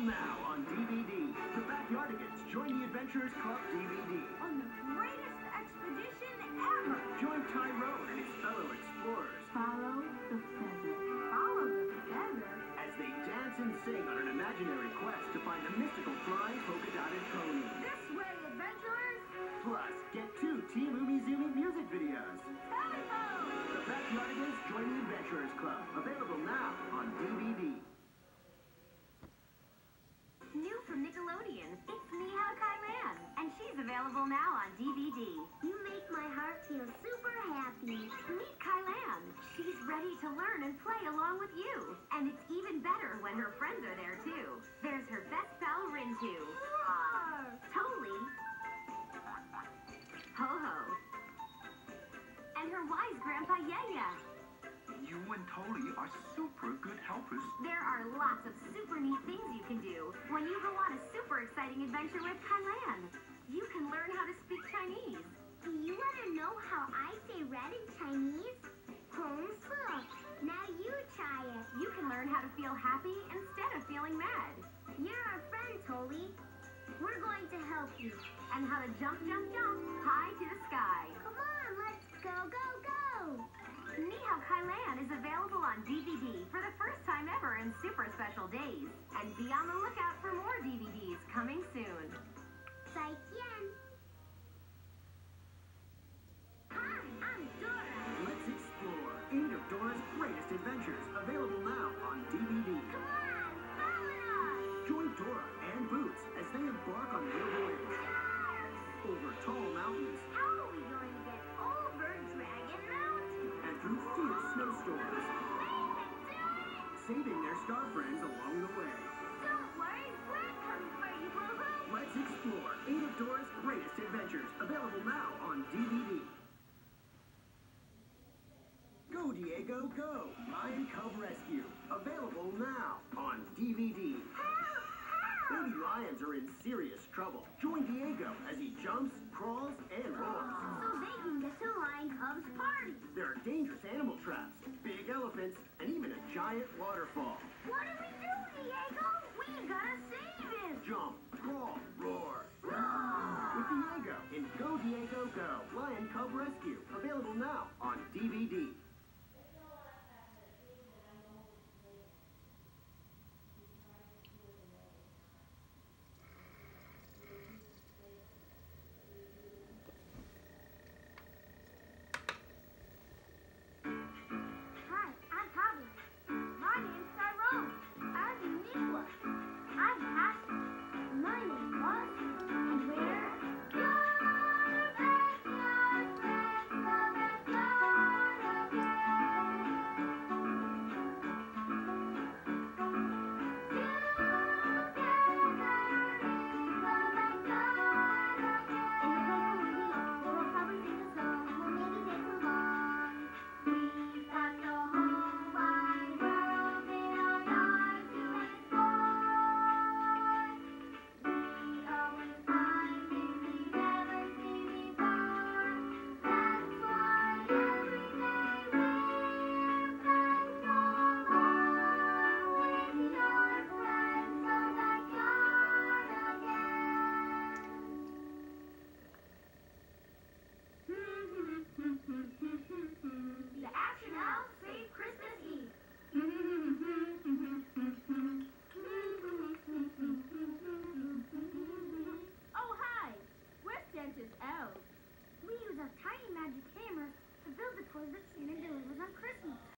now on DVD. The Backyardigans join the Adventurers Club DVD. On the greatest expedition ever. Join Tyrone and his fellow explorers. Follow the feather. Follow the feather? As they dance and sing on an imaginary quest to find the mystical flying polka-dotted pony. This way, adventurers! Plus, get 2 Team Umizoomi music videos. Hey-ho! The Backyardigans join the Adventurers Club. Available now on DVD. New from Nickelodeon, it's Mihao Kailan, and she's available now on DVD. You make my heart feel super happy. Meet Kailan. She's ready to learn and play along with you. And it's even better when her friends are there, too. There's her best pal, Rintu. Roar! Totally. Ho-Ho. And her wise grandpa, Yaya. You and Toli are super good helpers. There are lots of super neat things you can do when you go on a super exciting adventure with Kailan. You can learn how to speak Chinese. Do you want to know how I say red in Chinese? Hong Se. Now you try it. You can learn how to feel happy instead of feeling mad. You're our friend, Toli. We're going to help you. And how to jump, jump, jump high to the sky. Come on, let's go, go, go. Nihao Kailan is available on DVD for the first time ever in super special days. And be on the lookout for more DVDs coming soon. Zaijian. Hi, I'm Dora. Let's explore 8 of Dora's greatest adventures. Available now on DVD. Come on, follow us. Join Dora and Boots as they embark on their voyage. Over tall mountains How are we going to get over Dragon Mountain? and through fierce snowstorms. We can do it. Saving their star friends along the way. Don't worry, we're coming for you, boo-hoo. Let's explore 8 of Dora's greatest adventures. Available now on DVD. Go, Diego, go! Lion Cub Rescue. Available now on DVD. Help, help. Baby lions are in serious trouble. Join Diego as he jumps, crawls, and roars. So they can get to Lion Cub's party. There are dangerous animal traps, big elephants, and even a giant waterfall. What do we do, Diego? We gotta save him. Jump, crawl, roar. Roar. With Diego in Go, Diego, Go! Lion Cub Rescue. Available now on DVD. Hi, I'm Pablo. My name's Tyrone. I'm Nicholas. I'm Ashley. My name's Ross. And we're Go Backyard Friends, Go Backyard The Action Elves save Christmas Eve. Oh, hi! We're Santa's elves. We use a tiny magic hammer to build the toys that Santa delivers on Christmas.